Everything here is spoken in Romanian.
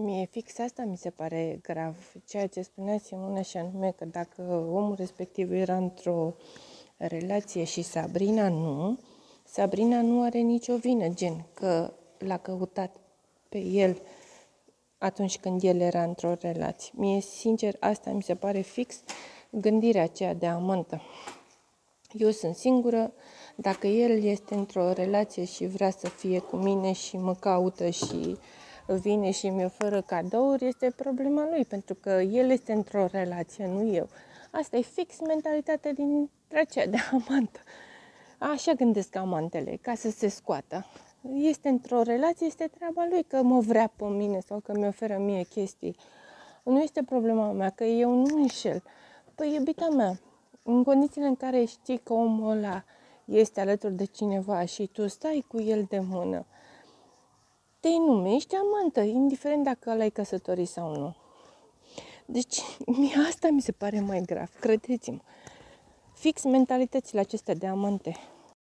Mie fix asta mi se pare grav, ceea ce spunea Simona, și anume că dacă omul respectiv era într-o relație și Sabrina nu are nicio vină, gen că l-a căutat pe el atunci când el era într-o relație. Mie, sincer, asta mi se pare fix gândirea aceea de amantă. Eu sunt singură, dacă el este într-o relație și vrea să fie cu mine și mă caută și vine și mi oferă cadouri, este problema lui, pentru că el este într-o relație, nu eu. Asta e fix mentalitatea din aceea de amantă. Așa gândesc amantele, ca să se scoată. Este într-o relație, este treaba lui că mă vrea pe mine sau că mi oferă mie chestii. Nu este problema mea, că eu nu înșel. Păi, iubita mea, în condițiile în care știi că omul ăla este alături de cineva și tu stai cu el de mână, te-i numești amantă, indiferent dacă ăla e căsătorit sau nu. Deci, asta mi se pare mai grav, credeți-mă. Fix mentalitățile acestea de amante.